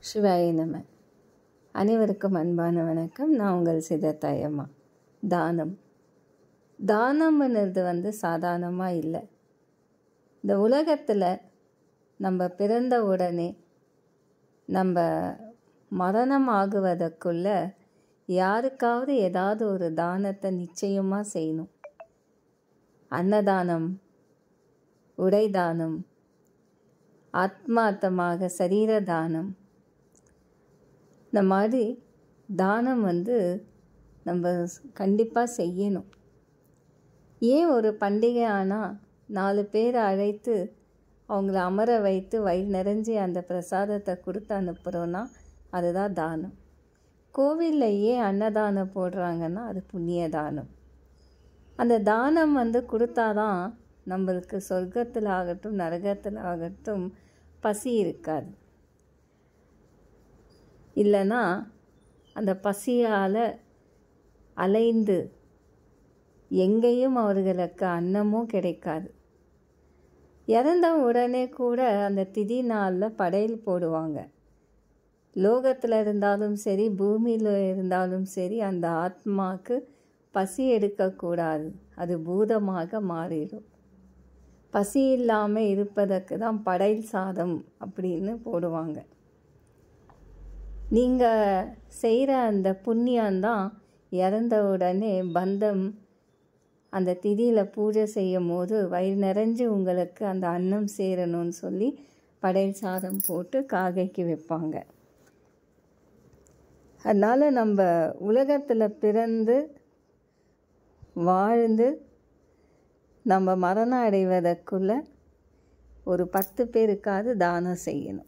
சிவாய நம. அனைவருக்கும் அன்பான வணக்கம். நான் உங்கள் சிதத்தாயம்மா. தானம்ன்றது சாதாரணமாக இல்லை. இந்த உலகத்தில் நம்ம பிறந்த உடனே நம்ம மரணம் ஆகுவதற்குள்ள யாருக்காவது ஏதாவது ஒரு தானத்தை நிச்சயமாக செய்யணும். அன்னதானம், உடை தானம், ஆத்மார்த்தமாக சரீர தானம், இந்த மாதிரி தானம் நம்ம கண்டிப்பாக செய்யணும். ஏன் ஒரு பண்டிகை ஆனால் 4 பேரை அழைத்து அவங்கள அமர வைத்து வயிறு நிறைஞ்சி அந்த பிரசாதத்தை கொடுத்து அனுப்புகிறோன்னா அதுதான் தானம். கோவிலில் ஏன் அன்னதானம் போடுறாங்கன்னா அது புண்ணிய தானம். அந்த தானம் கொடுத்தாதான் நம்மளுக்கு சொர்க்கத்தில் ஆகட்டும் நரகத்தில் ஆகட்டும் பசி இருக்காது. இல்லைன்னா அந்த பசியால் அலைந்து எங்கேயும் அவர்களுக்கு அன்னமும் கிடைக்காது. இறந்த உடனே கூட அந்த திதி நாளில் படையல் போடுவாங்க. லோகத்தில் இருந்தாலும் சரி பூமியில் இருந்தாலும் சரி அந்த ஆத்மாவுக்கு பசி எடுக்கக்கூடாது. அது பூதமாக மாறிடும். பசி இல்லாமல் இருப்பதற்கு தான் படையல் சாதம் அப்படின்னு போடுவாங்க. நீங்கள் செய்கிற அந்த புண்ணியந்தான் இறந்த உடனே பந்தம் அந்த திதியில் பூஜை செய்யும் போது வயிறு நிறைஞ்சு உங்களுக்கு அந்த அன்னம் சேரணும்னு சொல்லி படையல் சாதம் போட்டு காகைக்கு வைப்பாங்க. அதனால் நம்ம உலகத்தில் பிறந்து வாழ்ந்து நம்ம மரணம் அடைவதற்குள்ள ஒரு 10 பேருக்காவது தானம் செய்யணும்.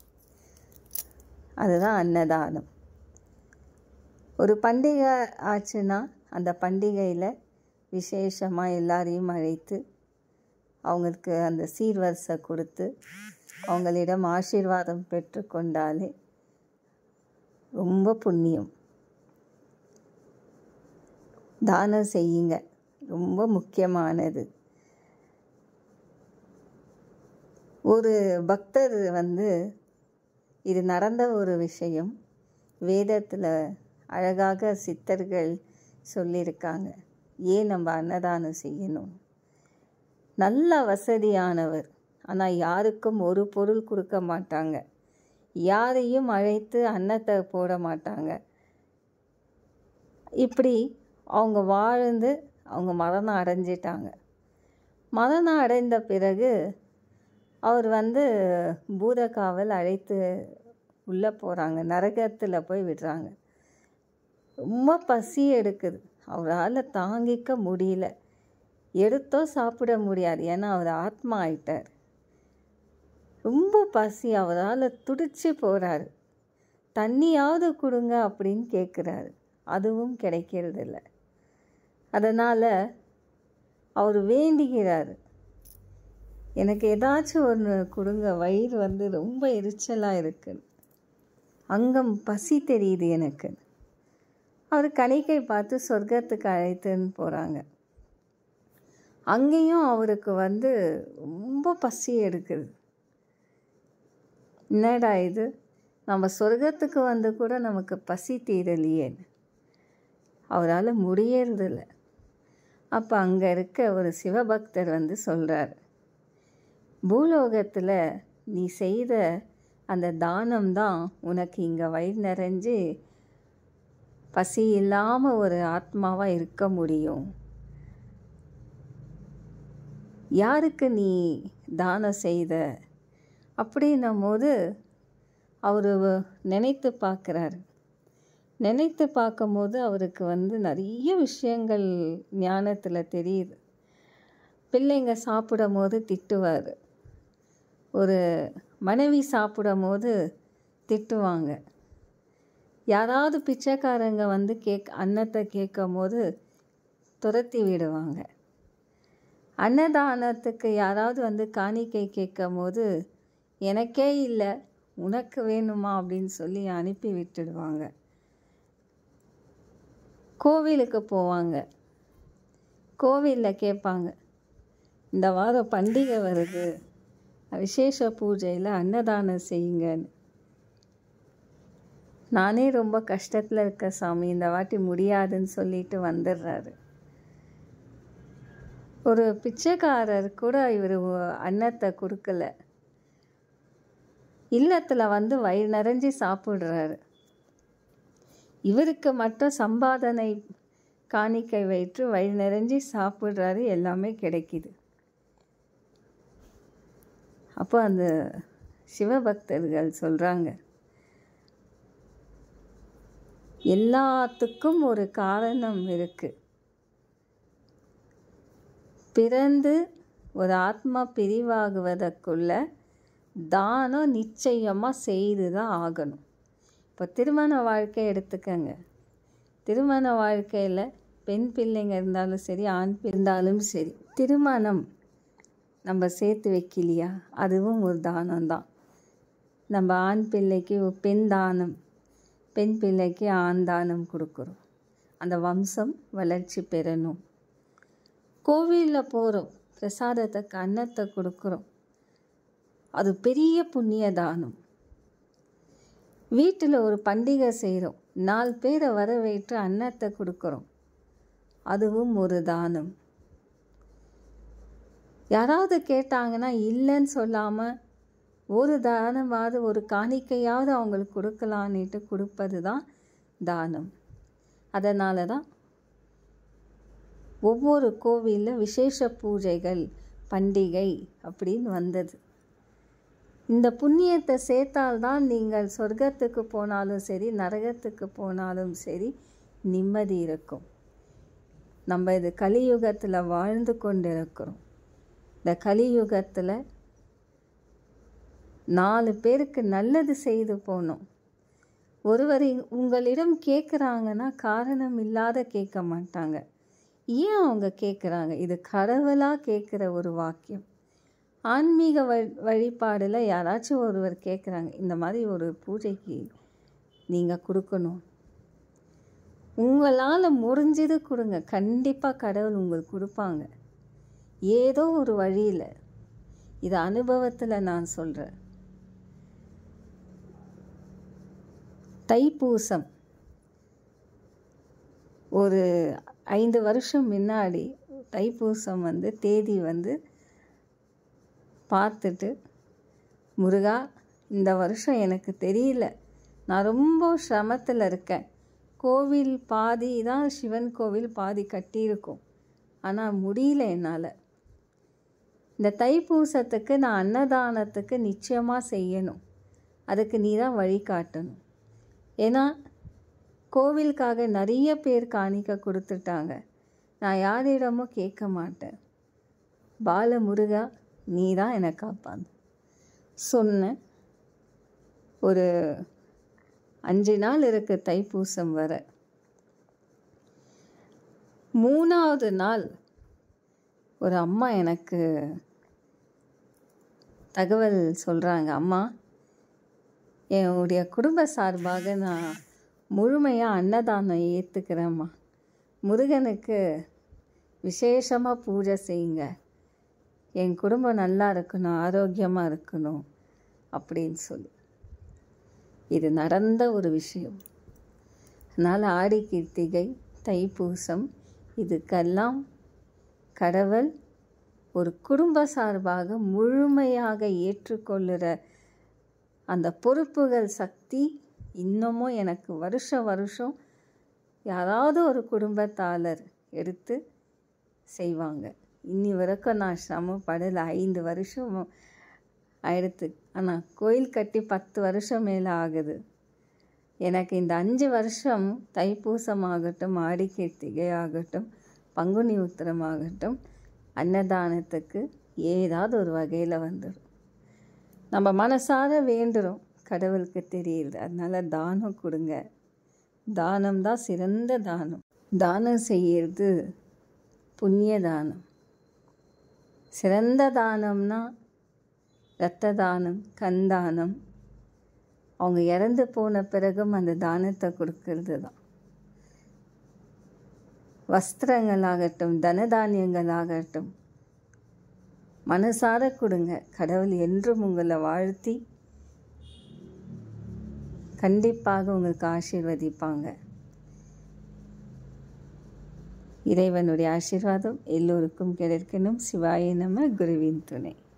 அதுதான் அன்னதானம். ஒரு பண்டிகை ஆச்சுன்னா அந்த பண்டிகையில் விசேஷமாக எல்லாரையும் அழைத்து அவங்களுக்கு அந்த சீர்வரிசை கொடுத்து அவங்களிடம் ஆசீர்வாதம் பெற்றுக்கொண்டாலே ரொம்ப புண்ணியம். தானம் செய்யுங்க, ரொம்ப முக்கியமானது. ஒரு பக்தர் இது நடந்த ஒரு விஷயம் வேதத்தில் அழகாக சித்தர்கள் சொல்லியிருக்காங்க. ஏன் நம்ம அன்னதானம் செய்யணும். நல்ல வசதியானவர், ஆனால் யாருக்கும் ஒரு பொருள் கொடுக்க மாட்டாங்க. யாரையும் அழைத்து அன்னத்தை போட மாட்டாங்க. இப்படி அவங்க வாழ்ந்து அவங்க மரணம் அடைஞ்சிட்டாங்க. மரணம் அடைந்த பிறகு அவர் பூதகாவல் அழைத்து உள்ளே போகிறாங்க. நரகத்தில் போய் விடுறாங்க. ரொம்ப பசி எடுக்குது. அவரால் தாங்கிக்க முடியல. எடுத்தோ சாப்பிட முடியாது. ஏன்னா அவர் ஆத்மா ஆயிட்டார். ரொம்ப பசி, அவரால் துடிச்சு போகிறாரு. தண்ணியாவது கொடுங்க அப்படின்னு கேட்குறாரு. அதுவும் கிடைக்கிறதில்ல. அதனால் அவர் வேண்டிக்கிறார், எனக்கு ஏதாச்சும் ஒன்று கொடுங்க, வயிறு ரொம்ப எரிச்சலாக இருக்குது, அங்கம் பசி தெரியுது எனக்கு. அவர் கணிக்கை பார்த்து சொர்க்கத்துக்கு அழைத்துன்னு போகிறாங்க. அங்கேயும் அவருக்கு ரொம்ப பசி எடுக்குது. என்னடா இது, நம்ம சொர்க்கத்துக்கு கூட நமக்கு பசி தீரலையேன்னு அவரால் முடியறதில்லை. அப்போ அங்கே இருக்க ஒரு சிவபக்தர் சொல்கிறார், பூலோகத்தில் நீ செய்த அந்த தானம்தான் உனக்கு இங்கே வயிறு நிறைஞ்சு பசி இல்லாமல் ஒரு ஆத்மாவாக இருக்க முடியும். யாருக்கு நீ தானம் செய்த அப்படின்னும் போது அவர் நினைத்து பார்க்குறாரு. நினைத்து பார்க்கும்போது அவருக்கு நிறைய விஷயங்கள் ஞானத்தில் தெரியுது. பிள்ளைங்க சாப்பிடும் போது திட்டுவார். ஒரு மனைவி சாப்பிடும் போது திட்டுவாங்க. யாராவது பிச்சைக்காரங்க அன்னத்தை கேட்கும் போது துரத்தி விடுவாங்க. அன்னதானத்துக்கு யாராவது காணிக்கை கேட்கும் போது எனக்கே இல்லை உனக்கு வேணுமா அப்படின்னு சொல்லி அனுப்பி விட்டுடுவாங்க. கோவிலுக்கு போவாங்க. கோவிலில் கேட்பாங்க, இந்த வாரம் பண்டிகை வருது, விசேஷ பூஜையில் அன்னதானம் செய்யுங்கன்னு. நானே ரொம்ப கஷ்டத்தில் இருக்க சாமி, இந்த வாட்டி முடியாதுன்னு சொல்லிட்டு வந்துடுறாரு. ஒரு பிச்சைக்காரர் கூட இவர் அன்னத்தை கொடுக்கல, இல்லத்தில் வந்து வயிறு நிறைஞ்சி சாப்பிட்றாரு. இவருக்கு மட்டும் சம்பாதனை காணிக்கை வைத்து வயிறு நிறைஞ்சி சாப்பிட்றாரு, எல்லாமே கிடைக்கிது. அப்போ அந்த சிவபக்தர்கள் சொல்கிறாங்க, எல்லாத்துக்கும் ஒரு காரணம் இருக்குது. பிறந்து ஒரு ஆத்மா பிரிவாகுவதற்குள்ள தானம் நிச்சயமாக செய்து தான் ஆகணும். இப்போ திருமண வாழ்க்கை எடுத்துக்கங்க. திருமண வாழ்க்கையில் பெண் பிள்ளைங்க இருந்தாலும் சரி, ஆண் இருந்தாலும் சரி, திருமணம் நம்ம சேர்த்து வைக்கலையா, அதுவும் ஒரு தானம்தான். நம்ம ஆண் பிள்ளைக்கு பெண் தானம், பெண் பிள்ளைக்கு ஆண் தானம் கொடுக்குறோம். அந்த வம்சம் வளர்ச்சி பெறணும். கோவிலில் போகிறோம், பிரசாதத்துக்கு அன்னத்தை கொடுக்குறோம், அது பெரிய புண்ணிய தானம். வீட்டில் ஒரு பண்டிகை செய்கிறோம், 4 பேரை வரவேற்று அன்னத்தை கொடுக்குறோம், அதுவும் ஒரு தானம். யாராவது கேட்டாங்கன்னா இல்லைன்னு சொல்லாமல் ஒரு தானமாவது, ஒரு காணிக்கையாவது அவங்களுக்கு கொடுக்கலான்னுட்டு கொடுப்பது தான் தானம். அதனால தான் ஒவ்வொரு கோவிலில் விசேஷ பூஜைகள், பண்டிகை அப்படின்னு வந்தது. இந்த புண்ணியத்தை சேர்த்தால்தான் நீங்கள் சொர்க்கத்துக்கு போனாலும் சரி, நரகத்துக்கு போனாலும் சரி, நிம்மதி இருக்கும். நம்ம இது கலியுகத்தில் வாழ்ந்து கொண்டு இருக்கிறோம். இந்த கலியுகத்தில் 4 பேருக்கு நல்லது செய்து போகணும். ஒருவர் உங்களிடம் கேட்குறாங்கன்னா காரணம் இல்லாத கேட்க மாட்டாங்க. ஏன் அவங்க கேட்குறாங்க? இது கடவுளாக கேட்குற ஒரு வாக்கியம். ஆன்மீக வழிபாடில் யாராச்சும் ஒருவர் கேட்குறாங்க, இந்த மாதிரி ஒரு பூஜைக்கு நீங்கள் கொடுக்கணும், உங்களால் முடிஞ்சது கொடுங்க, கண்டிப்பாக கடவுள் உங்களுக்கு கொடுப்பாங்க, ஏதோ ஒரு வழியில். இது அனுபவத்தில் நான் சொல்கிறேன். தைப்பூசம் ஒரு 5 வருஷம் முன்னாடி தைப்பூசம் தேதி பார்த்துட்டு, முருகா இந்த வருஷம் எனக்கு தெரியல, நான் ரொம்ப சிரமத்தில் இருக்கேன், கோவில் பாதி தான் சிவன் கோவில் பாதி கட்டியிருக்கோம், ஆனால் முடியல என்னால், இந்த தைப்பூசத்துக்கு நான் அன்னதானத்துக்கு நிச்சயமாக செய்யணும், அதுக்கு நீ தான் வழிகாட்டணும். ஏன்னா கோவிலுக்காக நிறைய பேர் காணிக்க கொடுத்துட்டாங்க, நான் யாரிடமும் கேட்க மாட்டேன், பாலமுருகா நீ தான் என்னை காப்பாந்து சொன்னேன். ஒரு 5 நாள் இருக்குது தைப்பூசம் வர. 3ஆவது நாள் ஒரு அம்மா எனக்கு தகவல் சொல்கிறாங்க, அம்மா என்னுடைய குடும்ப சார்பாக நான் முழுமையாக அன்னதானம் ஏற்றுக்கிறேம்மா, முருகனுக்கு விசேஷமாக பூஜை செய்யுங்க, என் குடும்பம் நல்லா இருக்கணும், ஆரோக்கியமாக இருக்கணும் அப்படின்னு சொல்லி. இது நடந்த ஒரு விஷயம். அதனால் ஆடி கிருத்திகை, தைப்பூசம் இதுக்கெல்லாம் கடவுள் ஒரு குடும்ப சார்பாக முழுமையாக ஏற்றுக்கொள்ளுற அந்த பொறுப்புகள் சக்தி இன்னமும் எனக்கு வருஷம் யாராவது ஒரு குடும்பத்தாளர் எடுத்து செய்வாங்க. இன்னி வரைக்கும் நான் சிரமப்படலை. 5 வருஷம் ஆயிடுத்து, ஆனால் கோயில் கட்டி 10 வருஷம் மேலே ஆகுது. எனக்கு இந்த 5 வருஷம் தைப்பூசம் ஆகட்டும், ஆடி கிருத்திகை ஆகட்டும், பங்குனி உத்திரம் ஆகட்டும், அன்னதானத்துக்கு ஏதாவது ஒரு வகையில் வந்துடும். நம்ம மனசார வேண்டுறோம், கடவுளுக்கு தெரியுது. அதனால் தானம் கொடுங்க. தானம் தான் சிறந்த தானம். தானம் செய்கிறது புண்ணிய தானம். சிறந்த தானம்னா இரத்த தானம், கண் தானம். அவங்க இறந்து போன பிறகும் அந்த தானத்தை கொடுக்கறது தான். வஸ்திரங்களாகட்டும், தனதானியங்களாகட்டும், மனசார கொடுங்க. கடவுள் என்றும் உங்களை வாழ்த்தி கண்டிப்பாக உங்களுக்கு ஆசீர்வதிப்பாங்க. இறைவனுடைய ஆசீர்வாதம் எல்லோருக்கும் கிடைக்கணும். சிவாய நம. குருவின் துணை.